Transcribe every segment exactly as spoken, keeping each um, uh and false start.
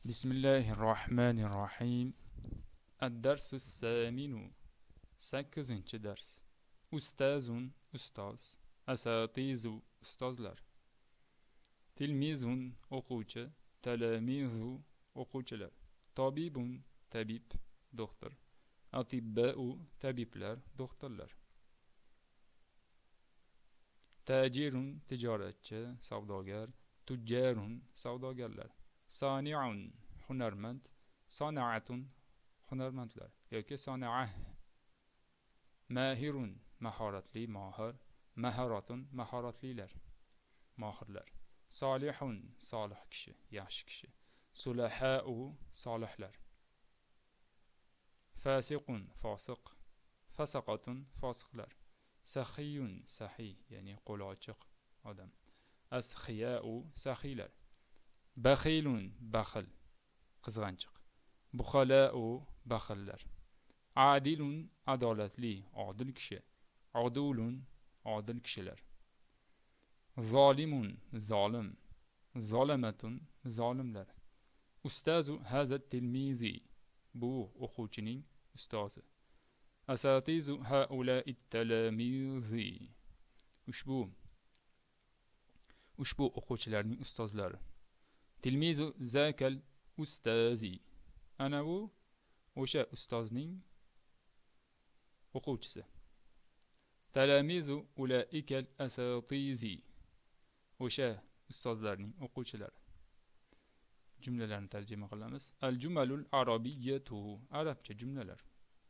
بسم الله الرحمن الرحيم. الدرس الثامن سكزنچ درس. أستاذ أستاذ. أساتيز أستاذlar. تلميذ o'quvchi. تلاميذ o'quvchilar. طبيب tabib doktor. أطباء tabiblar doktorlar. تاجر tijoratchi savdogar. تجار savdogarlar. صانع hunarmand. صنعة hunarmandlar yoki صنعة. ماهر mahoratli mohir. maharatun mahoratlilar mohirlar. solihun solih kishi yaxshi kishi. sulahau solihlar. fasiqun fosiq. fasaqatun fosiqlar. saxiyun saxiy ya'ni qo'li ochiq odam. asxiyau saxiylar. baxilun baxil qizg'anchiq. buxalau baxillar. adilun adolatli odil kishi. odulun odil kishilar. zolimun zolim. zolamatun zolimlar. ustazu haza tilmizi bu o'quvchining ustozi. asatizu haulai talamizi ushbu ushbu o'quvchilarning ustozlari. tilmizu zakal ustazi ana u o'sha ustozning o'quvchisi. talamizu ulaikal asatizi o'sha ustozlarning o'quvchilari. Jumlalarni tarjima qilamiz. al jumalul arabiyyatu arabcha jumlalar.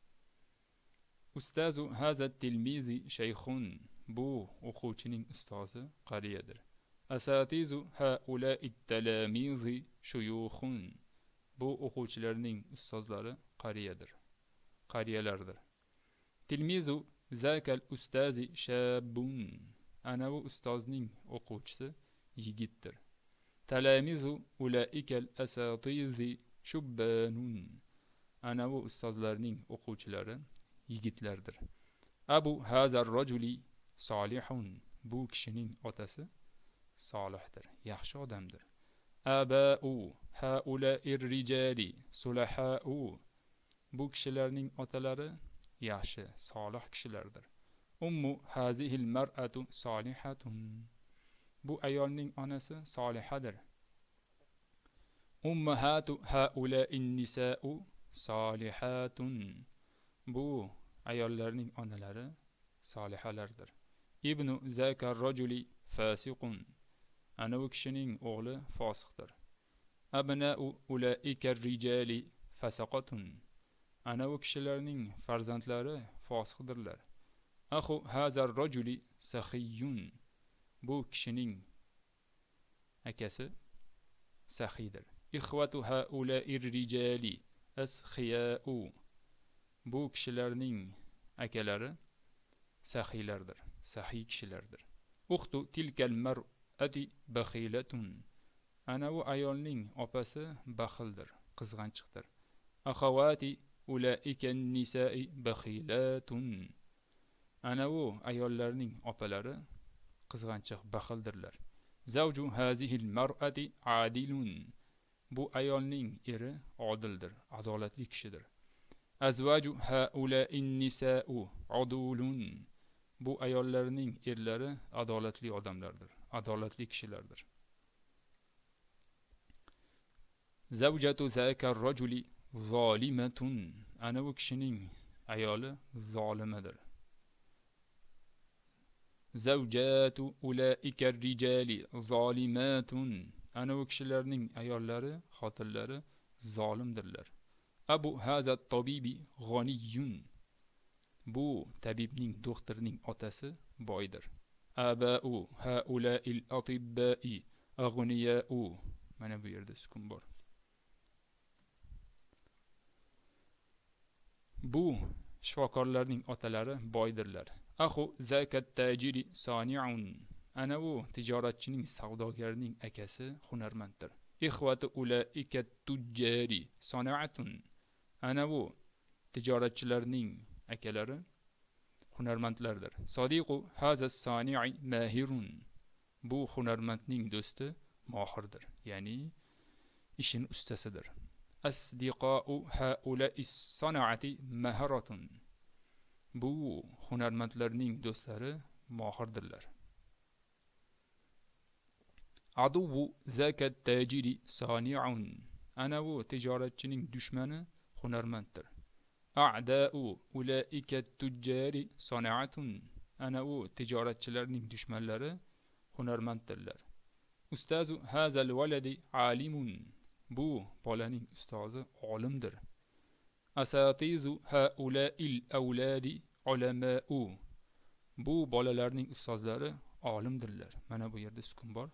ustazu haza tilmizi shaykhun bu o'quvchining ustozi qariyadir. asatizu haulai talamizi shuyukhun bu o'quvchilarning ustozlari qariyadir qariyalardir. tilmizu zakal ustazi shabun ana bu ustozning o'quvchisi yigitdir. talamizu ulaikal asatizi shubbanun ana bu ustozlarning o'quvchilari yigitlardir. abu hazar rajuli solihun bu kishining otasi solihdir yaxshi odamdir. abau haula'ir rijali sulahau bu kishilarning otalari yaxshi solih kishilardir. ummu hazihil mar'atu solihatun bu ayolning onasi solihadir. ummahatu haula'in nisa'u solihatun bu ayollarning onalari solihalardir. ibnu zakar rajuli fasiqun ana u kishining o'g'li fosiqdir. abna'u ulaika rijali fasaqatun ana u kishilarning farzandlari fosiqdirlar. axu hazar rajuli saxiyun bu kishining akasi saxiydir. ikhwatu haula'ir rijali asxiya'u bu kishilarning akalari saxiylardir saxiy kishilardir. uxtu tilkal mar'ati bakhilatun ana u ayolning opasi baxildir qizg'anchiqdir. akhawati ulaika nisa'i bakhilatun ana u ayollarning opalari qizg'anchiq baxildirlar. zavju hazihil mar'ati adilun bu ayolning eri odildir adolatli kishidir. azvaju haula'in nisa'u adulun bu ayollarning erlari adolatli odamlardir adolatli kishilardir. zavjatu zakar rajuli zolimatun ana u kishining ayoli zolimadir. zavjatu ulaika rijali zolimatun ana u kishilarning ayollari xotinlari zolimdirlar. abu haza tabibi g'aniyun bu tabibning doktorning otasi boydir. abau haula'il atibba'i aghniya'u mana bu yerda sukun bor. bu shifokorlarning otalari boydirlar. axu zakat tajiri sani'un ana u tijoratchining savdogarning akasi hunarmanddir. ikhwatu ulaika tujjari sana'atun ana bu tijoratchilarning akalari hunarmandlardir. sodiqu haza sani'i mahirun bu hunarmandning do'sti mohirdir ya'ni ishin ustasidir. Asdiqa'u haula'i sana'ati maharatun. Bu hunarmandlarning do'stlari mohirdirlar. Aduvu zakat tajiri sani'un. Anavu tijoratchining dushmani hunarmanddir. A'da'u ulaika tujjari sana'atun. Anavu tijoratchilarning dushmanlari hunarmanddirlar. Ustazu hazal waladi alimun. Bu bolaning ustozi olimdir. Asatizu haula'il avladi ulama'u. Bu bolalarning ustozlari olimdirlar. Mana bu yerda sukun bor.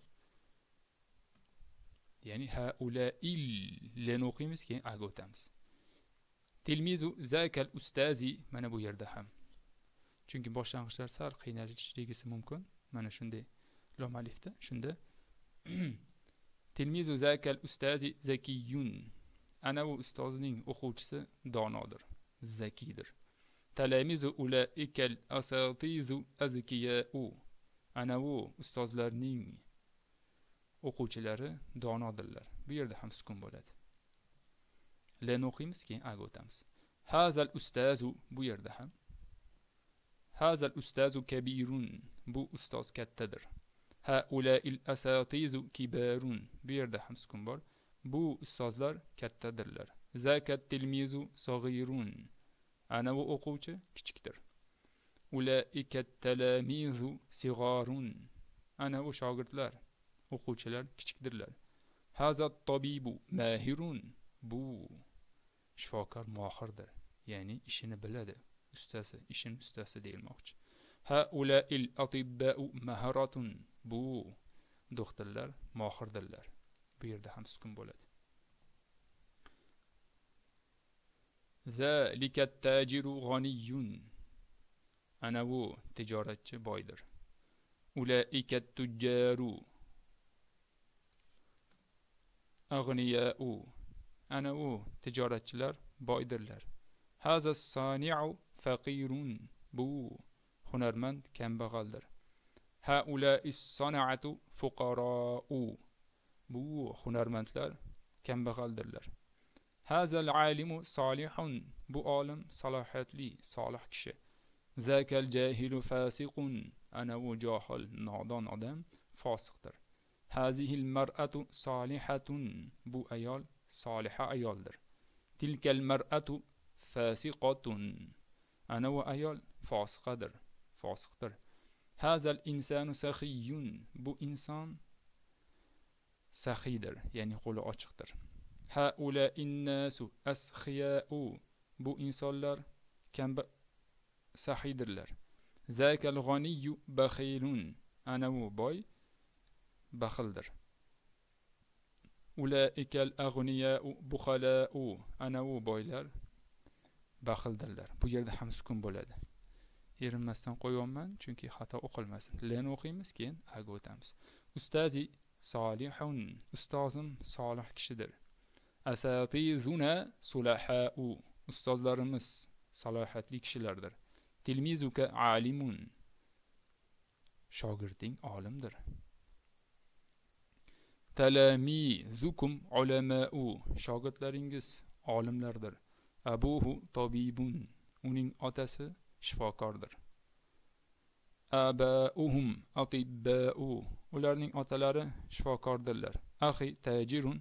Ya'ni haula'il leni o'qiymiz, keyin aga o'tamiz. Tilmizu zakal ustazi mana bu yerda ham. Chunki boshlang'ichlar sal qiynalishligi mumkin. Mana shunday lom alifda shunda Tilmizu zakal ustazi zakiyun. Ana u ustozning o'quvchisi donodir, zakidir. Talamizu ulaikal asatizu azkiyau. Ana u ustozlarning o'quvchilari donodirlar. Bu yerda ham sukun bo'ladi. Len o'qiymiz, keyin aga o'tamiz. Hazal ustazu bu yerda ham. Hazal ustazu kabirun. Bu ustoz kattadir. Haula'il asatizu kibarun. Bu yerda ham sukun bor. Bu ustozlar kattadirlar. Zakat tilmizu saghirun. Ana bu o'quvchi kichikdir. Ulaikat talamizu sigharun. Ana bu shogirdlar, o'quvchilar kichikdirlar. Hazat tabibu mahirun. Bu shifokor mohirdir, ya'ni ishini biladi, ustasi, ishin ustasi deyilmoqchi. Haula'il atibba'u maharatun. Bu doktorlar mohirdirlar. Bu yerda ham sukun bo'ladi. Zalikat tajiru g'aniyun. Ana bu tijoratchi boydir. Ulaikat tujjaru aghniya'u. Ana u tijoratchilar boydirlar. Haza sani'u faqirun. Bu hunarmand kambag'aldir. Haula'is sana'atu fuqara'u. Bu hunarmandlar kambag'aldirlar. Hazal alimu solihun. Bu olim salohiyatli, solih kishi. Zakal jahilu fasiqun. Ana u johil, nodon odam fosiqdir. Hazihil mar'atu solihatun. Bu ayol soliha ayoldir. Tilkal mar'atu fasiqatun. Ana u ayol fosiqadir, fosiqdir. Hazal insanu sakhiyun. Bu inson saxiydir, ya'ni qo'li ochiqdir. Haula innasu askhiya'u. Bu insonlar kamba saxiydirlar. Zakal g'aniyyu bakhilun. Ana u boy baxildir. Ulaikal aghniya'u bukhala'u. Ana u boylar baxildirlar. Bu yerda ham sukun bo'ladi. Erinmasdan qo'yayman chunki xato o'qilmasin. Len o'qiymiz, keyin aga o'tamiz. Ustazi solihun. Ustozim solih kishidir. Asatizuna sulaha'u. Ustozlarimiz salohatli kishilardir. Tilmizuka alimun. Shogirding olimdir. Talamizukum ulama'u. Shogirdlaringiz olimlardir. Abuhu tabibun. Uning otasi shifokordir. Abauhum atibba'u. Ularning otalari shifokordirlar. Akhi tajirun.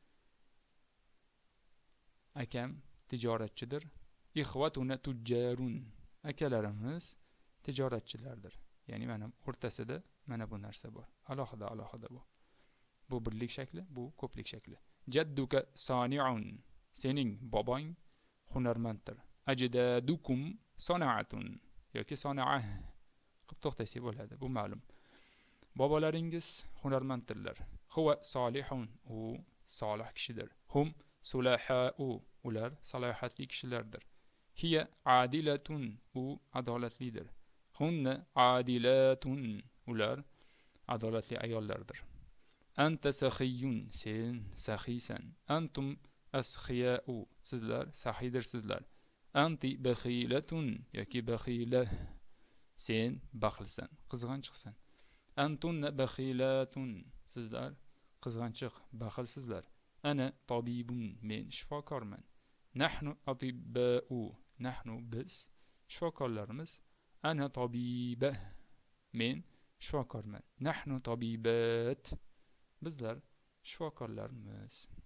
Akam tijoratchidir. Ikhvatuna tujjarun. Akalarimiz tijoratchilardir. Ya'ni mana o'rtasida mana bu narsa bor. Alohida alohida bu. Bu birlik shakli, bu ko'plik shakli. Jadduka sani'un. Sening bobong hunarmanddir. Ajdadukum sana'atun. Yoki sana'a qilib to'xtasak bo'ladi, bu ma'lum. Bobolaringiz hunarmanddirlar. Huwa solihun. U solih kishidir. Hum sulaha'u. Ular salohatli kishilardir. Hiya adilatun. U adolatlidir. Hunna adilatun. Ular adolatli ayollardir. Anta sakhiyun. Sen saxiysan. Antum askhiya'u. Sizlar saxiydirsizlar. Anti bakhilatun. Yoki bakhila. Sen baxilsan, qizg'anchiqsan. Antunna bakhilatun. Sizlar qizg'anchiq, baxilsizlar. أنا طبيب من شفاكرمن نحن أطباء نحن بس شفاكرلرمز أنا طبيبة من شفاكرمن نحن طبيبات bizlar shifokorlarmiz